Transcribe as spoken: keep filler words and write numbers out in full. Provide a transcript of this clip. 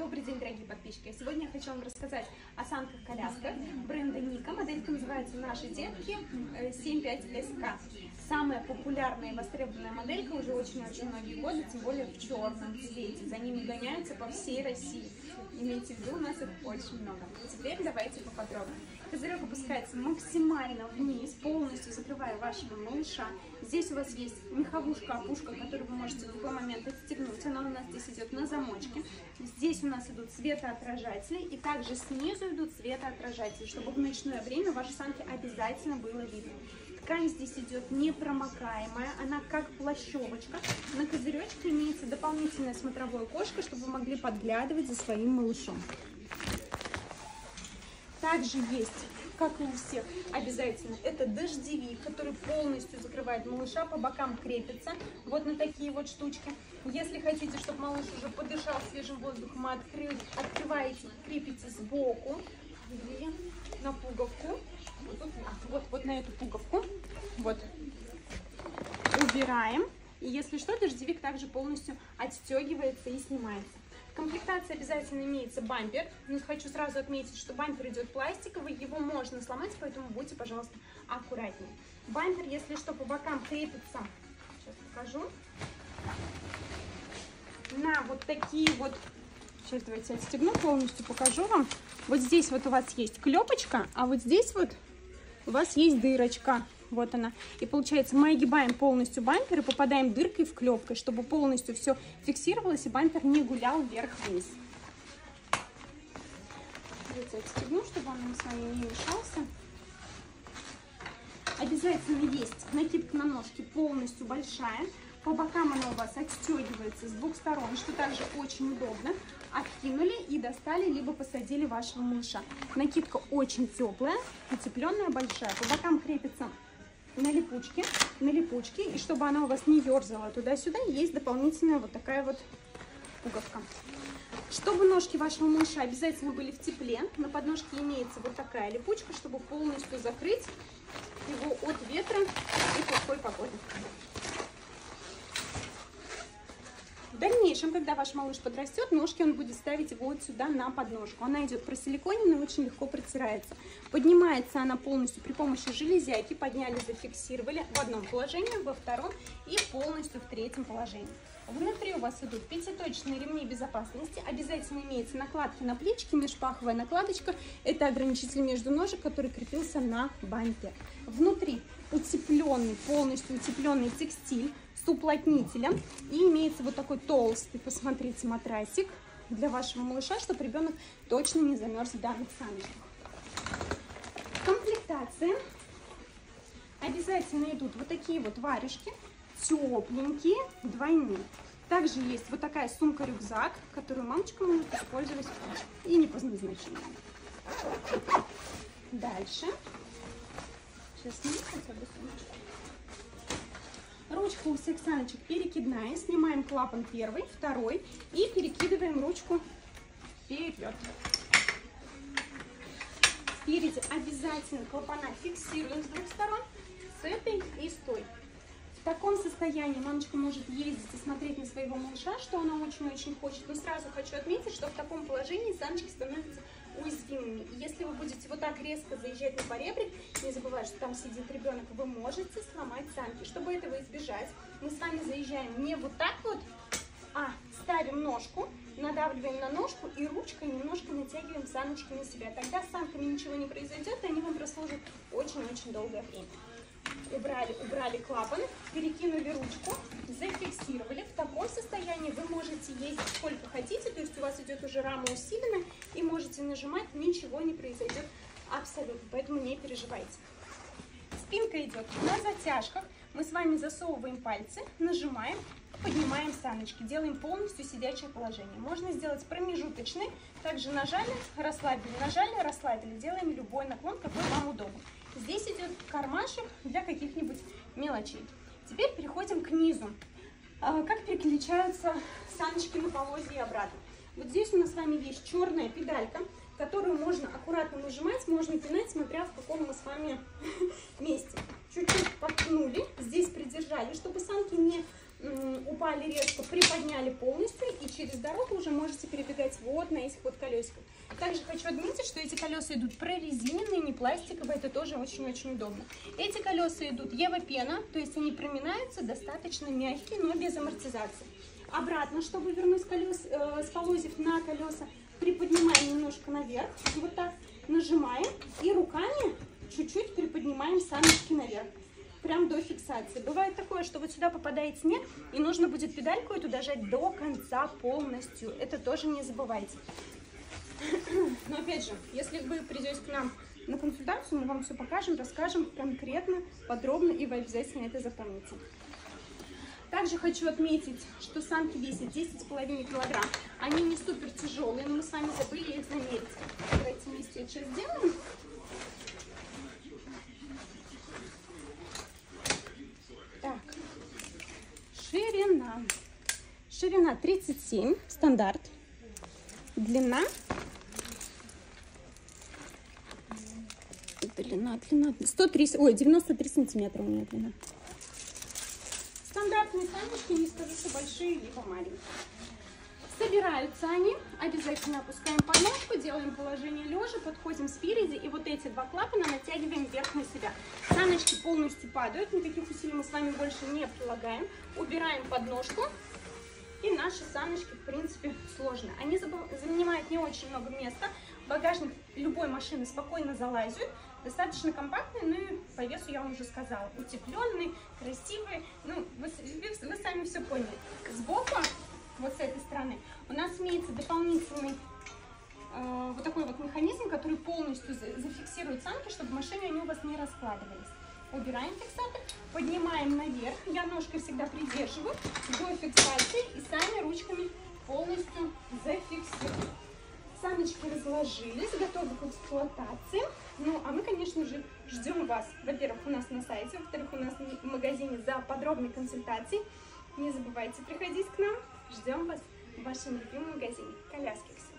Добрый день, дорогие подписчики! Сегодня я хочу вам рассказать о санках-колясках бренда Ника. Моделька называется «Наши детки» семь пять эс ка. Самая популярная и востребованная моделька уже очень-очень многие годы, тем более в черном цвете. За ними гоняются по всей России. Имейте в виду, у нас их очень много. Теперь давайте поподробнее. Козырек опускается максимально вниз, полностью закрывая вашего малыша. Здесь у вас есть меховушка, опушка, которую вы можете в любой момент отстегнуть. Она у нас здесь идет на замочке. Здесь у нас идут светоотражатели, и также снизу идут светоотражатели, чтобы в ночное время ваши санки обязательно было видно. Ткань здесь идет непромокаемая, она как плащевочка. На козыречке имеется дополнительное смотровое окошко, чтобы вы могли подглядывать за своим малышом. Также есть, как и у всех, обязательно, это дождевик, который полностью закрывает малыша, по бокам крепится вот на такие вот штучки. Если хотите, чтобы малыш уже подышал свежим воздухом, откры... открываете, крепите сбоку на пуговку, вот, вот, вот на эту пуговку, вот, убираем. И если что, дождевик также полностью отстегивается и снимается. В комплектации обязательно имеется бампер. Но хочу сразу отметить, что бампер идет пластиковый, его можно сломать, поэтому будьте, пожалуйста, аккуратнее. Бампер, если что, по бокам крепится, сейчас покажу, на вот такие вот, сейчас давайте отстегну, полностью покажу вам. Вот здесь вот у вас есть клепочка, а вот здесь вот у вас есть дырочка. Вот она. И получается, мы огибаем полностью бампер и попадаем дыркой в клепкой, чтобы полностью все фиксировалось и бампер не гулял вверх-вниз. Давайте отстегну, чтобы он нам с вами не мешался. Обязательно есть накидка на ножки полностью большая. По бокам она у вас отстегивается с двух сторон, что также очень удобно. Откинули и достали, либо посадили вашего малыша. Накидка очень теплая, утепленная, большая. По бокам крепится на липучке, на липучке, и чтобы она у вас не ерзала туда-сюда, есть дополнительная вот такая вот пуговка. Чтобы ножки вашего малыша обязательно были в тепле, на подножке имеется вот такая липучка, чтобы полностью закрыть его от ветра и плохой погоды. В дальнейшем, когда ваш малыш подрастет, ножки он будет ставить вот сюда на подножку. Она идет просиликоненная, очень легко протирается. Поднимается она полностью при помощи железяки. Подняли, зафиксировали в одном положении, во втором и полностью в третьем положении. Внутри у вас идут пятиточные ремни безопасности. Обязательно имеется накладки на плечики, межпаховая накладочка. Это ограничитель между ножек, который крепился на бампер. Внутри утепленный, полностью утепленный текстиль с уплотнителем. И имеется вот такой толстый, посмотрите, матрасик для вашего малыша, чтобы ребенок точно не замерз в данных саночках. В комплектации обязательно идут вот такие вот варежки, тепленькие, двойные. Также есть вот такая сумка-рюкзак, которую мамочка может использовать и не по назначению. Дальше. Сейчас сниму хотя бы сумочку. Ручка у всех саночек перекидная. Снимаем клапан первый, второй и перекидываем ручку вперед. Спереди обязательно клапана фиксируем с двух сторон, с этой и с той. В таком состоянии мамочка может ездить и смотреть на своего малыша, что она очень-очень хочет. Но сразу хочу отметить, что в таком положении саночки становятся уязвимыми. И если вы будете вот так резко заезжать на поребрик, не забывая, что там сидит ребенок, вы можете сломать санки. Чтобы этого избежать, мы с вами заезжаем не вот так вот, а ставим ножку, надавливаем на ножку и ручкой немножко натягиваем саночки на себя. Тогда с санками ничего не произойдет, и они вам прослужат очень-очень долгое время. Убрали, убрали клапан, перекинули ручку, зафиксировали. В таком состоянии вы можете ездить сколько хотите, то есть у вас идет уже рама усиленная, и можете нажимать, ничего не произойдет абсолютно, поэтому не переживайте. Спинка идет на затяжках, мы с вами засовываем пальцы, нажимаем, поднимаем саночки, делаем полностью сидячее положение. Можно сделать промежуточный, также нажали, расслабили, нажали, расслабили, делаем любой наклон, какой вам удобен. Здесь идет кармашек для каких-нибудь мелочей. Теперь переходим к низу. Как переключаются саночки на полозье и обратно. Вот здесь у нас с вами есть черная педалька, которую можно аккуратно нажимать, можно пинать, смотря в каком мы с вами месте. Чуть-чуть подкнули, здесь придержали, чтобы санки не упали резко, приподняли полностью, и через дорогу уже можете перебегать вот на этих вот колесиках. Также хочу отметить, что эти колеса идут прорезиненные, не пластиковые, это тоже очень-очень удобно. Эти колеса идут Ева-пена, то есть они проминаются, достаточно мягкие, но без амортизации. Обратно, чтобы вернуть колес, э, с полозьев на колеса, приподнимаем немножко наверх, вот так, нажимаем, и руками чуть-чуть приподнимаем саночки наверх. Прям до фиксации. Бывает такое, что вот сюда попадает снег, и нужно будет педальку эту дожать до конца полностью. Это тоже не забывайте. Но опять же, если вы придете к нам на консультацию, мы вам все покажем, расскажем конкретно, подробно, и вы обязательно это запомните. Также хочу отметить, что санки весят десять с половиной килограмм. Они не супер тяжелые, но мы с вами забыли их замерить. Давайте вместе это сейчас сделаем. Так, ширина. Ширина тридцать семь, стандарт. Длина. Длина, длина. сто тридцать, ой, девяносто три сантиметра у меня длина. Стандартные саночки, не скажу, что большие, либо маленькие. Собираются они, обязательно опускаем подножку, делаем положение лежа, подходим спереди, и вот эти два клапана натягиваем вверх на себя. Саночки полностью падают, никаких усилий мы с вами больше не прилагаем. Убираем подножку, и наши саночки, в принципе, сложные. Они занимают не очень много места, багажник любой машины спокойно залазит, достаточно компактный, ну и по весу я вам уже сказала, утепленный, красивый, ну, вы, вы, вы сами все поняли. Сбоку, вот с этой стороны, у нас имеется дополнительный э, вот такой вот механизм, который полностью зафиксирует санки, чтобы в машине они у вас не раскладывались. Убираем фиксатор, поднимаем наверх, я ножкой всегда придерживаю до фиксации и сами ручками полностью зафиксируем. Саночки разложились, готовы к эксплуатации. Ну, а мы, конечно же, ждем вас. Во-первых, у нас на сайте, во-вторых, у нас в магазине за подробной консультацией. Не забывайте приходить к нам. Ждем вас в вашем любимом магазине Коляскикс.